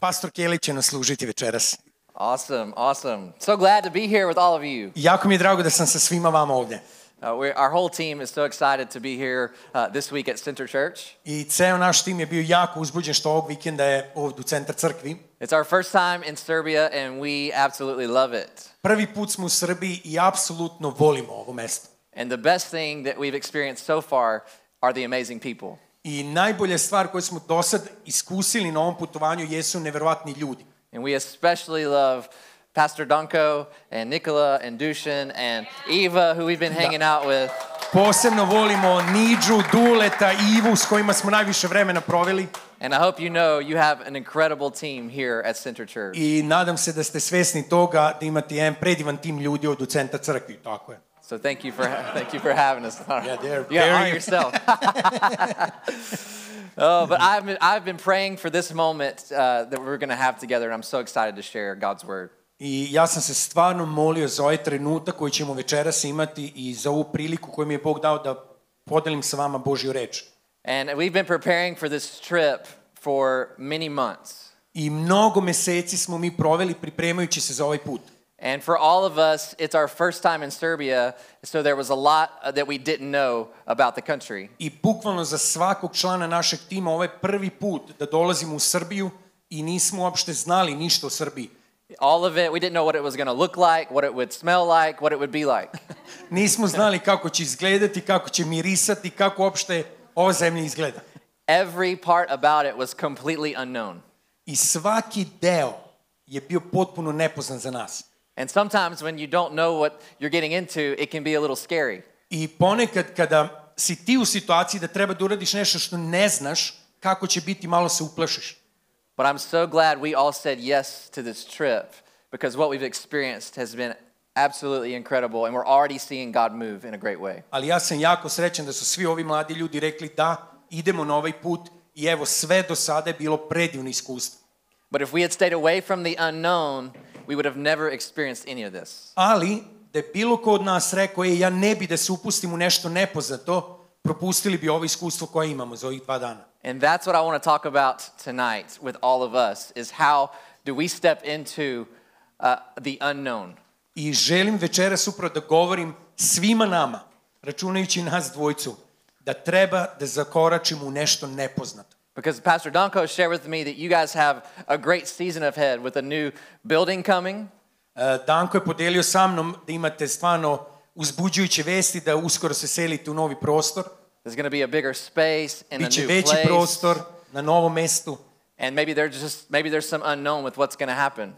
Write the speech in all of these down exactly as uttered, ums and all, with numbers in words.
pastor Kelić će nas služiti večeras. Awesome, awesome. So glad to be here with all of you. Jako mi je drago da sam sa svima vama ovdje. Uh, we're, our whole team is so excited to be here uh, this week at Center Church. I ceo naš tim je bio jako uzbuđen što ovog vikenda je ovdje u Centar crkvi. It's our first time in Serbia and we absolutely love it. Prvi put smo u Srbiji i apsolutno volimo ovo mesto. And the best thing that we've experienced so far are the amazing people. I najbolja stvar koju smo do sad iskusili na ovom putovanju jesu neverovatni ljudi. And we especially love Pastor Danko and Nikola and Dušan and Eva, who we've been hanging out with. Posebno volimo Nidžu, Duleta, Ivu s kojima smo najviše vremena proveli. And I hope you know you have an incredible team here at Center Church. I nadam se da ste svesni toga da imate jedan predivan tim ljudi ovdje u Centar crkvi, tako je. So thank you for thank you for having us. Yeah, they're you gotta honor very- yourself. Oh, but I've been, I've been praying for this moment uh, that we're going to have together, and I'm so excited to share God's word. I ja sam se stvarno molio za ovaj trenutak koji ćemo večeras imati i za ovu priliku koju mi je Bog dao da podelim sa vama Božju reč. And we've been preparing for this trip for many months. I mnogo meseci smo mi proveli pripremajući se za ovaj put. And for all of us, it's our first time in Serbia, so there was a lot that we didn't know about the country. I bukvalno za svakog člana našeg tima ovaj prvi put da dolazimo u Srbiju i nismo uopšte znali ništa o Srbiji. All of it, we didn't know what it was going to look like, what it would smell like, what it would be like. Nismo znali kako će izgledati, kako će mirisati, kako uopšte ova zemlja izgleda. Every part about it was completely unknown. I svaki deo je bio potpuno nepoznat za nas. And sometimes when you don't know what you're getting into, it can be a little scary. I ponekad kada si ti u situaciji da treba da uradiš nešto što ne znaš kako će biti, malo se uplašiš. But I'm so glad we all said yes to this trip because what we've experienced has been absolutely incredible and we're already seeing God move in a great way. Ali ja sam jako srećan da su svi ovi mladi ljudi rekli da, idemo na ovaj put i evo sve do sada je bilo predivno iskustvo. But if we had stayed away from the unknown, we would have never experienced any of this. Ali da je bilo ko od nas rekao, je, ja ne bi da se upustim u nešto nepoznato, propustili bi ovo iskustvo koje imamo za ovih dva dana. And that's what I want to talk about tonight with all of us is how do we step into uh, the unknown. I želim večeras upravo da govorim svima nama, računajući nas dvojcu, da treba da zakoračimo u nešto nepoznato. Because Pastor Danko shared with me that you guys have a great season ahead with a new building coming. Uh, Danko je podelio sa mnom da imate stvarno uzbuđujuće vesti da uskoro se selite u novi prostor. There's going to be a bigger space and a Biće new veći place. prostor na novom mestu. And maybe there's just maybe there's some unknown with what's going to happen.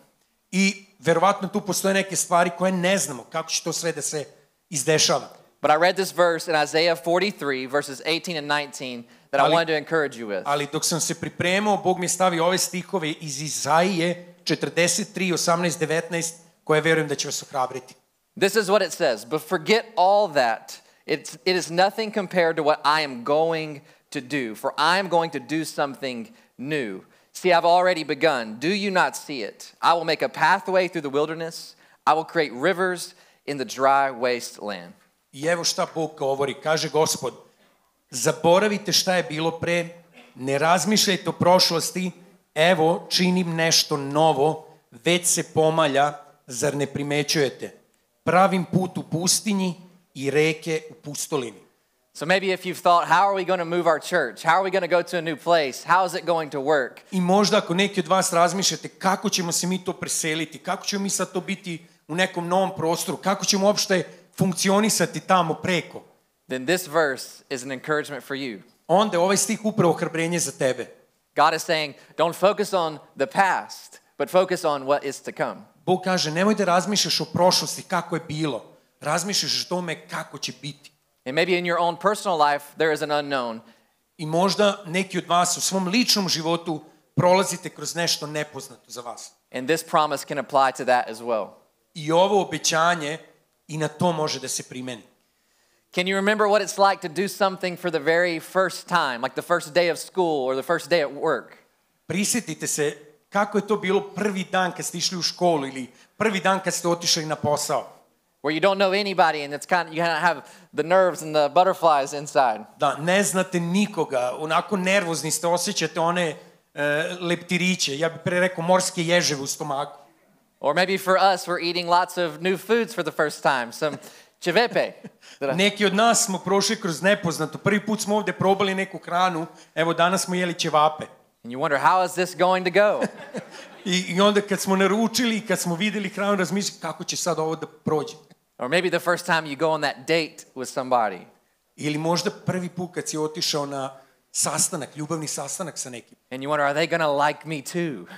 I verovatno tu postoje neke stvari koje ne znamo kako će to sve da se izdešava. But I read this verse in Isaiah forty-three verses eighteen and nineteen that I Ali- wanted to encourage you with. Ali dok sam se pripremao, Bog mi je stavio ove stihove iz Izaije četrdeset tri, osamnaest, devetnaest, koje verujem da će vas ohrabriti. This is what it says, but forget all that. It's, it is nothing compared to what I am going to do, for I am going to do something new. See, I've already begun. Do you not see it? I will make a pathway through the wilderness. I will create rivers in the dry wasteland. I evo šta Bog govori, kaže Gospod, zaboravite šta je bilo pre, ne razmišljajte o prošlosti, evo činim nešto novo, već se pomalja, zar ne primećujete? Pravim put u pustinji i reke u pustolini. So maybe if you've thought, how are we going to move our church? How are we going to go to a new place? How is it going to work? I možda ako neki od vas razmišljate kako ćemo se mi to preseliti, kako ćemo mi sad to biti u nekom novom prostoru, kako ćemo uopšte funkcionisati tamo preko, Then this verse is an encouragement for you. onda je ovaj stih upravo ohrabrenje za tebe. God is saying, don't focus on the past, but focus on what is to come. Bog kaže, nemoj da razmišljaš o prošlosti kako je bilo, razmišljaš o tome kako će biti. And maybe in your own personal life, there is an unknown. I možda neki od vas u svom ličnom životu prolazite kroz nešto nepoznato za vas. And this promise can apply to that as well. I ovo obećanje i na to može da se primeni. Can you remember what it's like to do something for the very first time, like the first day of school or the first day at work? Prisjetite se kako je to bilo prvi dan kad ste išli u školu ili prvi dan kad ste otišli na posao. Where you don't know anybody and it's kind of, you kind of have the nerves and the butterflies inside. Da ne znate nikoga, onako nervozni ste, osjećate one e, leptiriće, ja bih pre rekao morske ježeve u stomaku. Or maybe for us, we're eating lots of new foods for the first time, some cevepe. Neki od nas smo prošli kroz nepoznato. Prvi put smo ovde probali neku hranu, evo danas smo jeli ćevape. And you wonder, how is this going to go? I, I onda kad smo naručili i kad smo videli hranu, razmišljali kako će sad ovo da prođe. Or maybe the first time you go on that date with somebody. Ili možda prvi put kad si otišao na sastanak, ljubavni sastanak sa nekim. And you wonder, are they going to like me too?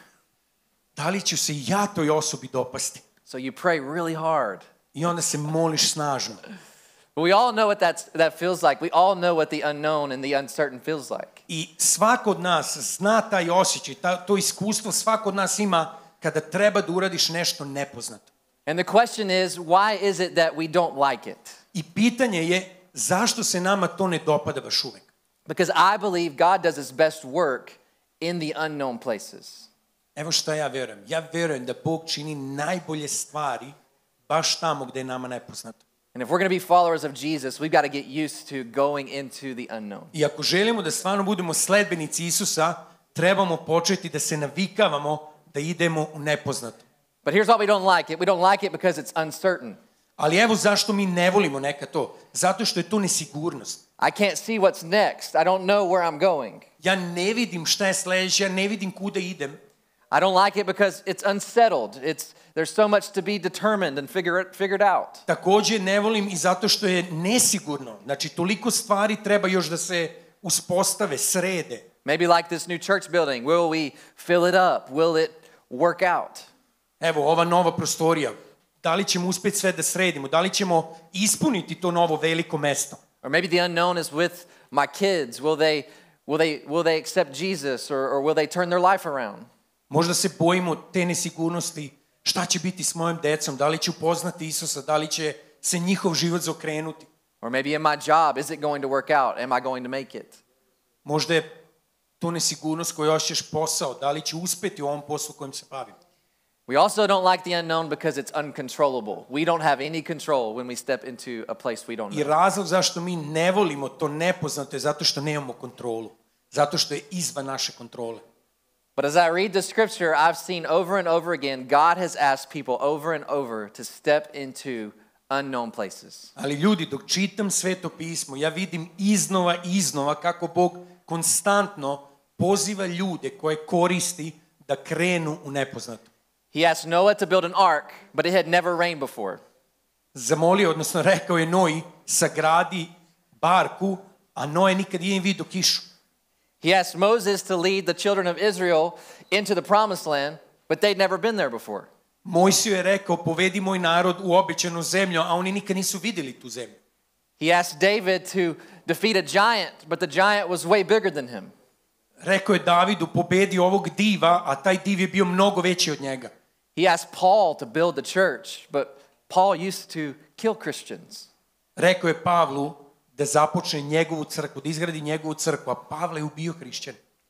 Da li ću se i ja toj osobi dopasti? So you pray really hard. I onda se moliš snažno. But we all know what that's, that feels like. We all know what the unknown and the uncertain feels like. I svako od nas zna taj osjećaj, ta, to iskustvo svako od nas ima kada treba da uradiš nešto nepoznato. And the question is, why is it that we don't like it? I pitanje je zašto se nama to ne dopada baš uvek? Because I believe God does his best work in the unknown places. Evo šta ja verujem. Ja verujem da Bog čini najbolje stvari baš tamo gde je nama nepoznato. And if we're going to be followers of Jesus, we've got to get used to going into the unknown. I ako želimo da stvarno budemo sledbenici Isusa, trebamo početi da se navikavamo da idemo u nepoznato. But here's why we don't like it. We don't like it because it's uncertain. Ali evo zašto mi ne volimo neka to. Zato što je to nesigurnost. I can't see what's next. I don't know where I'm going. Ja ne vidim šta je sledeće, ja ne vidim kuda idem. I don't like it because it's unsettled. It's there's so much to be determined and figure it, figured out. Takođe ne volim i zato što je nesigurno. Znači toliko stvari treba još da se uspostave, srede. Maybe like this new church building. Will we fill it up? Will it work out? Evo ova nova prostorija. Da li ćemo uspeti sve da sredimo? Da li ćemo ispuniti to novo veliko mesto? Or maybe the unknown is with my kids. Will they will they will they accept Jesus or or will they turn their life around? Možda se bojimo te nesigurnosti. Šta će biti s mojim decom? Da li će upoznati Isusa? Da li će se njihov život zaokrenuti? Or maybe in my job, is it going to work out? Am I going to make it? Možda je to nesigurnost koju osjećaš posao. Da li će uspeti u ovom poslu kojim se bavim? We also don't like the unknown because it's uncontrollable. We don't have any control when we step into a place we don't I know. razlog zašto mi ne volimo to nepoznato je zato što nemamo kontrolu. Zato što je izvan naše kontrole. But as I read the scripture, I've seen over and over again, God has asked people over and over to step into unknown places. Ali ljudi, dok čitam Sveto pismo, ja vidim iznova i iznova kako Bog konstantno poziva ljude koje koristi da krenu u nepoznato. He asked Noah to build an ark, but it had never rained before. Zamolio, odnosno rekao je Noji, sagradi barku, a Noe nikad nije vidio kišu. He asked Moses to lead the children of Israel into the promised land, but they'd never been there before. Mojsiju je rekao, povedi moj narod u obećanu zemlju, a oni nikad nisu vidjeli tu zemlju. He asked David to defeat a giant, but the giant was way bigger than him. Rekao je Davidu, pobedi ovog diva, a taj div je bio mnogo veći od njega. He asked Paul to build the church, but Paul used to kill Christians. Rekao je Pavlu da započne njegovu crkvu, da izgradi njegovu crkvu, a Pavle je ubio hrišćan.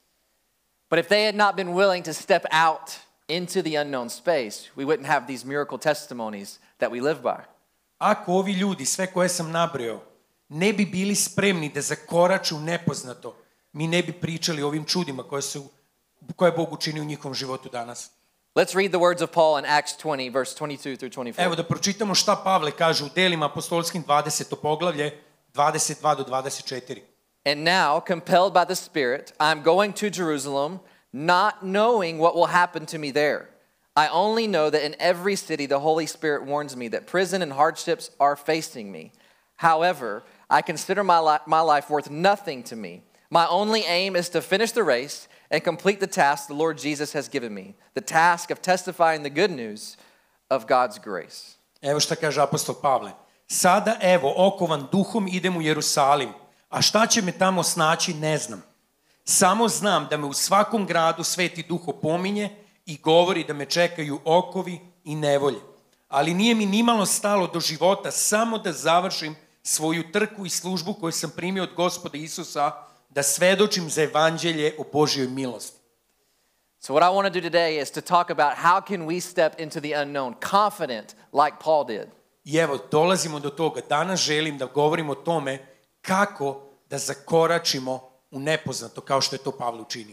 But if they had not been willing to step out into the unknown space, we wouldn't have these miracle testimonies that we live by. Ako ovi ljudi, sve koje sam nabrojao, ne bi bili spremni da zakoraču u nepoznato, mi ne bi pričali o ovim čudima koje, su, koje Bog učini u njihovom životu danas. Let's read the words of Paul in Acts twenty, verse twenty-two through twenty-four. Evo da pročitamo šta Pavle kaže u delima apostolskim dvadeseto poglavlje, dvadeset dva do dvadeset četiri. And now, compelled by the Spirit, I'm going to Jerusalem, not knowing what will happen to me there. I only know that in every city the Holy Spirit warns me that prison and hardships are facing me. However, I consider my, li- my life worth nothing to me. My only aim is to finish the race and complete the task the Lord Jesus has given me, the task of testifying the good news of God's grace. Evo šta kaže apostol Pavle. Sada evo, okovan duhom idem u Jerusalim, a šta će me tamo snaći ne znam. Samo znam da me u svakom gradu Sveti Duh opominje i govori da me čekaju okovi i nevolje. Ali nije mi nimalo stalo do života samo da završim svoju trku i službu koju sam primio od Gospoda Isusa, da svedočim za evanđelje o Božjoj milosti. So what I want to do today is to talk about how can we step into the unknown, confident like Paul did. I evo, dolazimo do toga. Danas želim da govorim o tome kako da zakoračimo u nepoznato, kao što je to Pavle učinio.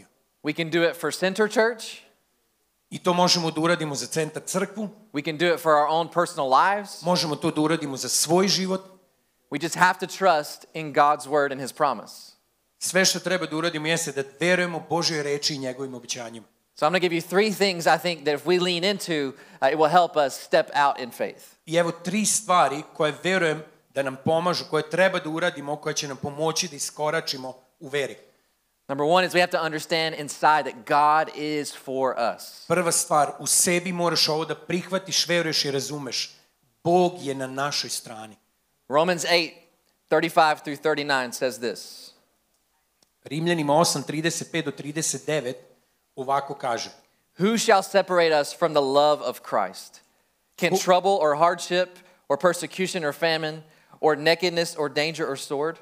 We can do it for Center Church. I to možemo da uradimo za Centar crkvu. We can do it for our own personal lives. Možemo to da uradimo za svoj život. We just have to trust in God's word and his promise. Sve što treba da uradimo jeste da verujemo Božjoj reči i njegovim obećanjima. So I'm going to give you three things I think that if we lean into, uh, it will help us step out in faith. I evo tri stvari koje verujem da nam pomažu, koje treba da uradimo, koje će nam pomoći da iskoračimo u veri. Number one is we have to understand inside that God is for us. Prva stvar, u sebi moraš ovo da prihvatiš, veruješ i razumeš. Bog je na našoj strani. Romans eight, thirty-five through thirty-nine says this. Rimljanima osam, trideset pet do trideset devet ovako kaže. Who shall separate us from the love of Christ? Can Who- trouble or hardship or persecution or famine or nakedness or danger or sword?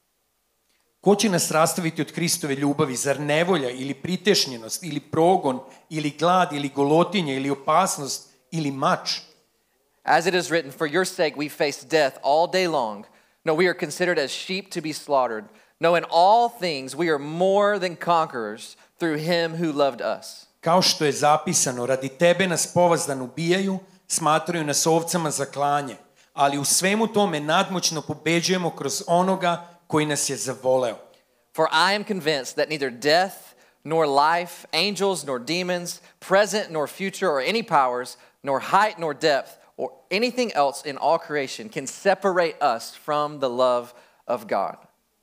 Ko će nas rastaviti od Hristove ljubavi? Zar nevolja ili pritešnjenost ili progon ili glad ili golotinja ili opasnost ili mač? As it is written, for your sake we face death all day long. No, we are considered as sheep to be slaughtered. No, in all things we are more than conquerors through him who loved us. Kao što je zapisano, radi tebe nas povazdan ubijaju, smatraju nas ovcama za klanje, ali u svemu tome nadmoćno pobeđujemo kroz onoga koji nas je zavoleo. For I am convinced that neither death, nor life, angels, nor demons, present, nor future, or any powers, nor height, nor depth, or anything else in all creation can separate us from the love of God.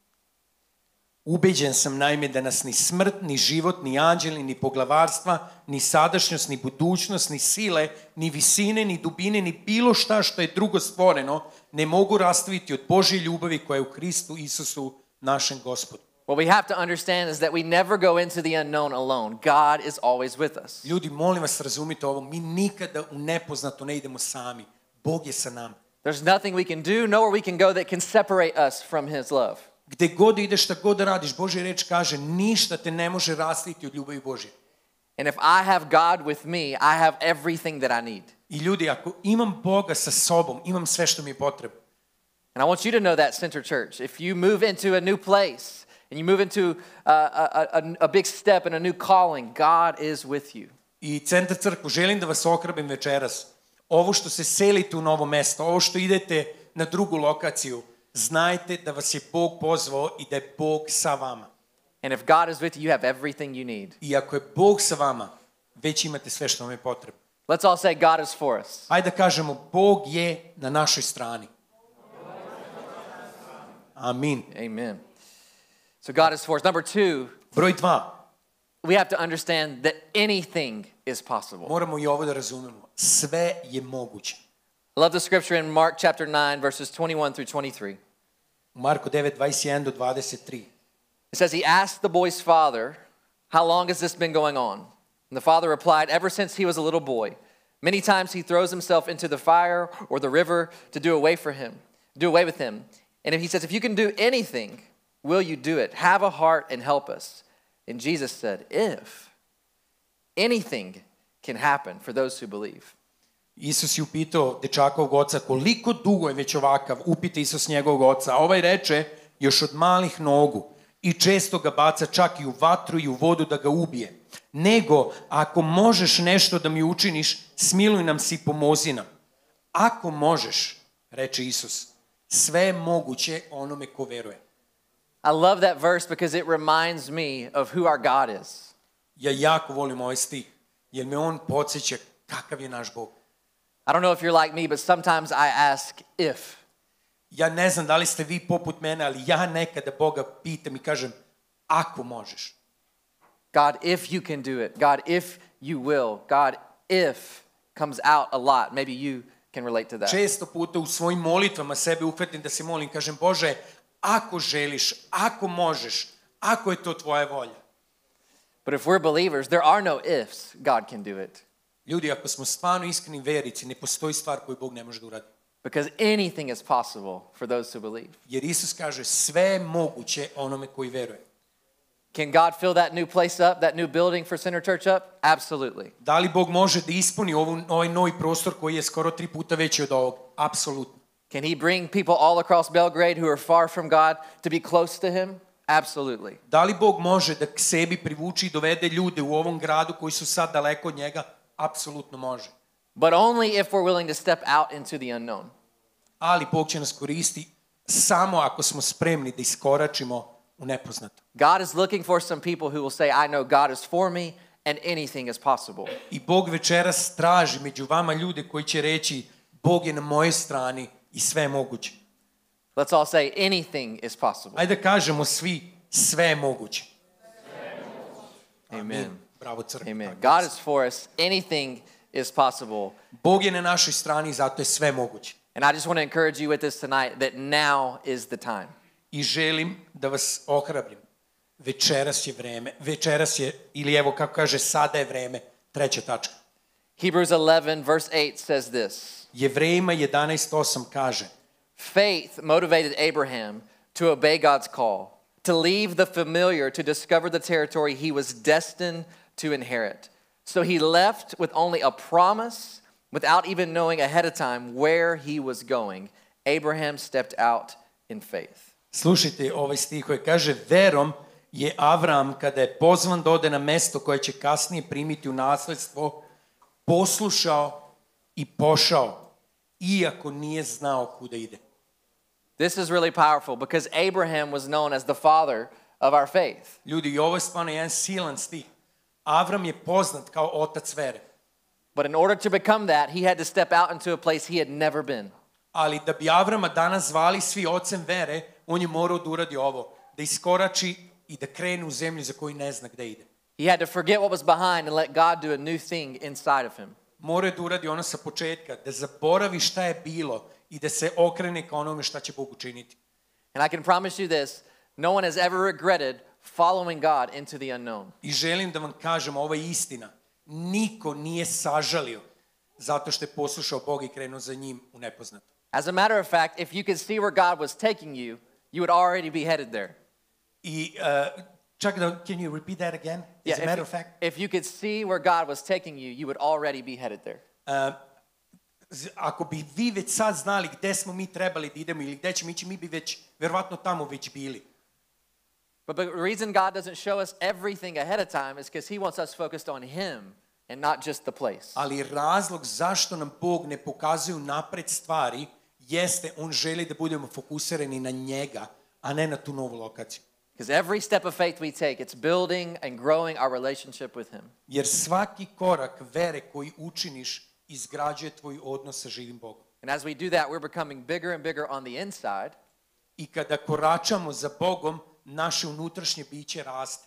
Ubeđen sam naime da nas ni smrt, ni život, ni anđeli, ni poglavarstva, ni sadašnjost, ni budućnost, ni sile, ni visine, ni dubine, ni bilo šta što je drugo stvoreno ne mogu rastaviti od Božje ljubavi koja je u Hristu Isusu našem Gospodu. What we have to understand is that we never go into the unknown alone. God is always with us. Ljudi, molim vas, razumite ovo, mi nikada u nepoznato ne idemo sami. Bog je sa nama. There's nothing we can do, nowhere we can go that can separate us from his love. Gde god ideš, šta god da radiš, Božja reč kaže, ništa te ne može rastaviti od ljubavi Božje. And if I have God with me, I have everything that I need. I ljudi, ako imam Boga sa sobom, imam sve što mi je potrebno. And I want you to know that, Center Church. If you move into a new place and you move into a, a, a, a big step and a new calling, God is with you. I Centar crkvu, želim da vas ohrabrim večeras. Ovo što se selite u novo mesto, ovo što idete na drugu lokaciju, znajte da vas je Bog pozvao i da je Bog sa vama. And if God is with you, you have everything you need. I ako je Bog sa vama, već imate sve što vam je potrebno. Let's all say God is for us. Hajde da kažemo, Bog je na našoj strani. Amin. Amen. So God is for us. Number two, Broj dva, we have to understand that anything is possible. moramo i ovo da razumemo. Sve je moguće. I love the scripture in Mark chapter nine, verses twenty-one through twenty-three. U Marko devet, dvadeset jedan do dvadeset tri. It says, he asked the boy's father, how long has this been going on? And the father replied, ever since he was a little boy. Many times he throws himself into the fire or the river to do away for him, do away with him. And if he says, if you can do anything, will you do it? Have a heart and help us. And Jesus said, if anything can happen for those who believe. Isus je upitao dečakovog oca koliko dugo je već ovakav, upita Isus njegovog oca. A ovaj reče, još od malih nogu i često ga baca čak i u vatru i u vodu da ga ubije. Nego, ako možeš nešto da mi učiniš, smiluj nam se i pomozi nam. Ako možeš, reče Isus, sve je moguće onome ko veruje. I love that verse because it reminds me of who our God is. Ja jako volim ovaj stih, jer me on podsjeća kakav je naš Bog. I don't know if you're like me, but sometimes I ask if. Ja ne znam da li ste vi poput mene, ali ja nekada Boga pitam i kažem, ako možeš. God, if you can do it. God, if you will. God, if comes out a lot. Maybe you can relate to that. Često puta u svojim molitvama sebe uhvatim da se molim, kažem, Bože, ako želiš, ako možeš, ako je to tvoja volja. But if we're believers, there are no ifs. God can do it. Ljudi, ako smo stvarno iskreni verici, ne postoji stvar koju Bog ne može da uradi. Because anything is possible for those who believe. Jer Isus kaže, sve je moguće onome koji veruje. Can God fill that new place up, that new building for Center Church up? Absolutely. Da li Bog može da ispuni ovu, ovaj novi prostor koji je skoro tri puta veći od ovog? Apsolutno. Can he bring people all across Belgrade who are far from God to be close to him? Absolutely. Da li Bog može da k sebi privuči i dovede ljude u ovom gradu koji su sad daleko od njega? Apsolutno može. But only if we're willing to step out into the unknown. Ali Bog će nas koristiti samo ako smo spremni da iskoračimo u nepoznato. God is looking for some people who will say, I know God is for me and anything is possible. I Bog večeras traži među vama ljude koji će reći Bog je na mojoj strani i sve je moguće. Let's all say anything is possible. Ajde da kažemo svi sve je moguće. Amen. Bravo crkva. Amen. God is for us. Anything is possible. Bog je na našoj strani, zato je sve moguće. And I just want to encourage you with this tonight that now is the time. I želim da vas ohrabrim. Večeras je vreme, večeras je, ili evo kako kaže, sada je vreme, treća tačka. Hebrews eleven verse eight says this. Jevrejima jedanaest osam kaže, Faith motivated Abraham to obey God's call, to leave the familiar to discover the territory he was destined to inherit. So he left with only a promise, without even knowing ahead of time where he was going. Abraham stepped out in faith. slušajte ovaj stih koji kaže, verom je Avram kada je pozvan da ode na mesto koje će kasnije primiti u nasledstvo, poslušao i pošao, iako nije znao kuda ide. This is really powerful because Abraham was known as the father of our faith. Ljudi, i ovo je stvarno jedan silan stih. Avram je poznat kao otac vere. But in order to become that, he had to step out into a place he had never been. Ali da bi Avrama danas zvali svi ocem vere, on je morao da uradi ovo, da iskorači i da krene u zemlju za koju ne zna gde ide. He had to forget what was behind and let God do a new thing inside of him. Morao je da uradi ono sa početka, da zaboravi šta je bilo i da se okrene ka onome šta će Bog učiniti. And I can promise you this, no one has ever regretted following God into the unknown. I želim da vam kažem, ovo je istina. Niko nije sažalio zato što je poslušao Boga i krenuo za njim u nepoznato. As a matter of fact, if you could see where God was taking you, you would already be headed there. I uh, čak da, can you repeat that again? As Yeah, a matter if, of fact. if you could see where God was taking you, you would already be headed there. Uh, z- ako bi vi već sad znali gde smo mi trebali da idemo ili gde ćemo ići, mi bi već, verovatno tamo već bili. But the reason God doesn't show us everything ahead of time is because he wants us focused on him and not just the place. Ali razlog zašto nam Bog ne pokazuje napred stvari jeste on želi da budemo fokusirani na njega, a ne na tu novu lokaciju. Because every step of faith we take, it's building and growing our relationship with him. Jer svaki korak vere koji učiniš izgrađuje tvoj odnos sa živim Bogom. And as we do that, we're becoming bigger and bigger on the inside. I kada koračamo za Bogom, naše unutrašnje biće raste.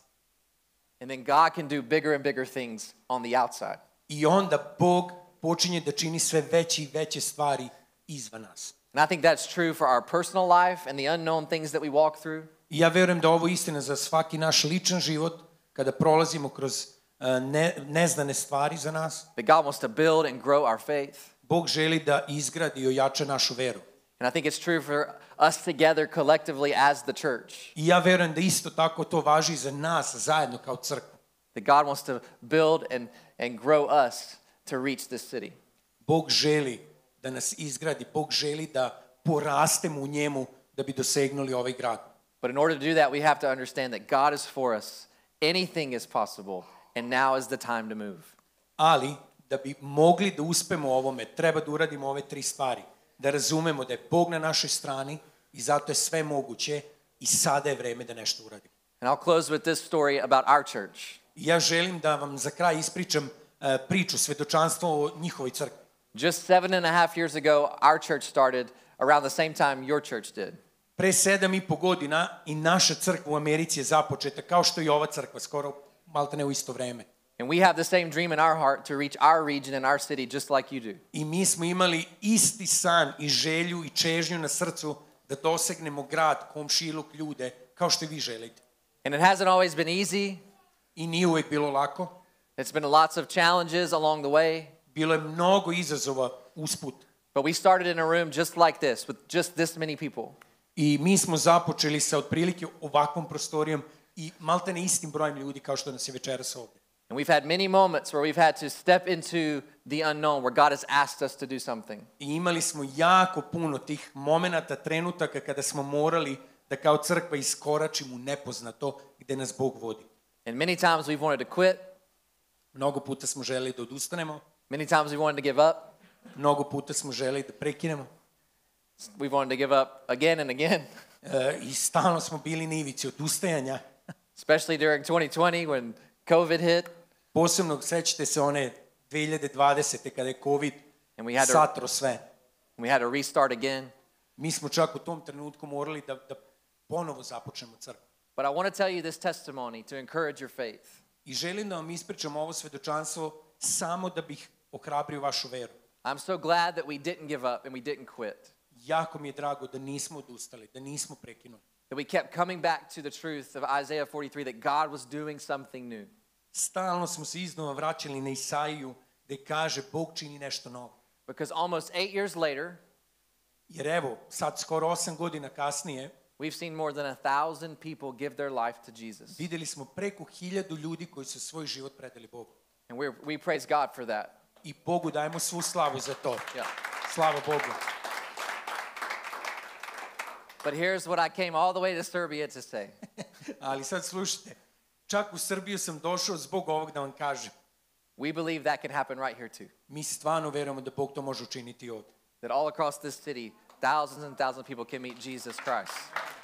And then God can do bigger and bigger things on the outside. I onda Bog počinje da čini sve veće i veće stvari izvan nas. And I think that's true for our personal life and the unknown things that we walk through. I ja verujem da ovo je istina za svaki naš ličan život, kada prolazimo kroz uh, ne, neznane stvari za nas. That God wants to build and grow our faith. Bog želi da izgradi i ojača našu veru. And I think it's true for us together collectively as the church. I ja verujem da isto tako to važi za nas zajedno kao crkvu. That God wants to build and, and grow us to reach this city. Bog želi da nas izgradi, Bog želi da porastemo u njemu da bi dosegnuli ovaj grad. But in order to do that, we have to understand that God is for us. Anything is possible, and now is the time to move. Ali, da bi mogli da uspemo u ovome, treba da uradimo ove tri stvari. Da razumemo da je Bog na našoj strani i zato je sve moguće i sada je vreme da nešto uradimo. And I'll close with this story about our church. I ja želim da vam za kraj ispričam uh, priču, svedočanstvo o njihovoj crkvi. Just seven and a half years ago, our church started around the same time your church did. Pre sedam i po godina i naša crkva u Americi je započeta kao što i ova crkva, skoro maltene u isto vreme. And we have the same dream in our heart to reach our region and our city just like you do. I mi smo imali isti san i želju i čežnju na srcu da dosegnemo grad, komšiluk, ljude, kao što i vi želite. And it hasn't always been easy. I nije uvek bilo lako. It's been lots of challenges along the way. Bilo je mnogo izazova usput. But we started in a room just like this, with just this many people. I mi smo započeli sa otprilike ovakvom prostorijom i maltene istim brojem ljudi kao što nas je večeras ovde. And we've had many moments where we've had to step into the unknown, where God has asked us to do something. I imali smo jako puno tih momenata, trenutaka kada smo morali da kao crkva iskoračimo u nepoznato gde nas Bog vodi. And many times we've wanted to quit. Mnogo puta smo želeli da odustanemo, Many times we wanted to give up. mnogo puta smo želeli da prekinemo We've wanted to give up again and again, e, i stalno smo bili na ivici odustajanja. especially during twenty twenty when COVID hit Posebno sećate se one dve hiljade dvadesete kada je COVID and we had to satro sve. we had to restart again. Mi smo čak u tom trenutku morali da, da ponovo započnemo crkvu. But I want to tell you this testimony to encourage your faith. I želim da vam ispričam ovo svedočanstvo samo da bih ohrabrio vašu veru. I'm so glad that we didn't give up and we didn't quit. Jako mi je drago da nismo odustali, da nismo prekinuli. That we kept coming back to the truth of Isaiah forty-three that God was doing something new. Stalno smo se iznova vraćali na Isaiju gde kaže Bog čini nešto novo. Because almost eight years later, Jer evo, sad skoro osam godina kasnije, we've seen more than a thousand people give their life to Jesus. videli smo preko hiljadu ljudi koji su svoj život predali Bogu. And we we praise God for that. I Bogu dajemo svu slavu za to. Yeah. Slava Bogu. But here's what I came all the way to Serbia to say. Ali sad slušajte, čak u Srbiju sam došao zbog ovog da vam kažem. We believe that can happen right here too. Mi stvarno verujemo da Bog to može učiniti ovdje. That all across this city, thousands and thousands of people can meet Jesus Christ.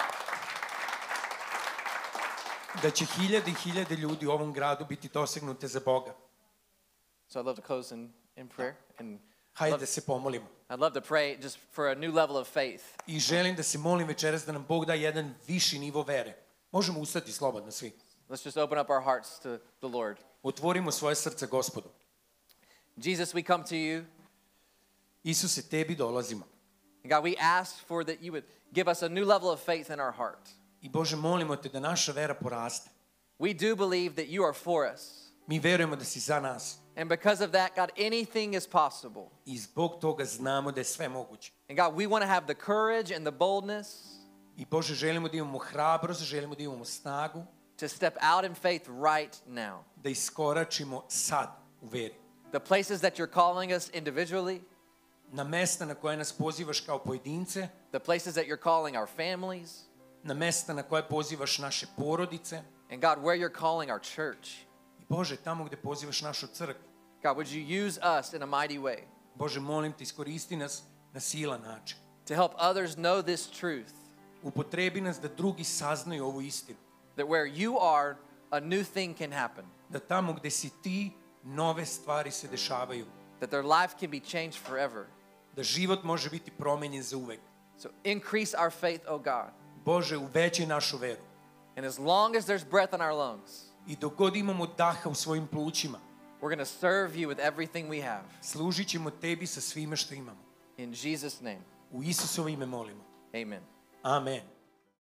Da će hiljade i hiljade ljudi u ovom gradu biti dosegnute za Boga. So I'd love to close in, in prayer. And Hajde love, da se pomolimo. I'd love to pray just for a new level of faith. I želim da se molim večeras da nam Bog da jedan viši nivo vere. Možemo ustati slobodno svi. Let's just open up our hearts to the Lord. Otvorimo svoje srce Gospodu. Jesus, we come to you. Isuse, tebi dolazimo. And God, we ask for that you would give us a new level of faith in our heart. I Bože, molimo te da naša vera poraste. We do believe that you are for us. Mi verujemo da si za nas. And because of that, God, anything is possible. I zbog toga znamo da je sve moguće. And God, we want to have the courage and the boldness I Bože, želimo da imamo hrabrost, želimo da imamo snagu, to step out in faith right now. da iskoračimo sad u veri. The places that you're calling us individually, Na mesta na koje nas pozivaš kao pojedince, the places that you're calling our families, na mesta na koje pozivaš naše porodice. and God, where you're calling our church. I Bože, tamo gde pozivaš našu crkvu. God, would you use us in a mighty way Bože, molim te, iskoristi nas na silan način. to help others know this truth, Upotrebi nas da drugi saznaju ovu istinu. that where you are, a new thing can happen, Da tamo gde si ti, nove stvari se dešavaju. that their life can be changed forever. Da život može biti promenjen za uvek. So increase our faith, oh God. Bože, uvećaj našu veru. And as long as there's breath in our lungs, I dok god imamo daha u svojim plućima, we're going to serve you with everything we have. služit ćemo tebi sa svime što imamo. In Jesus' name, U Isusovo ime molimo. amen. Amen.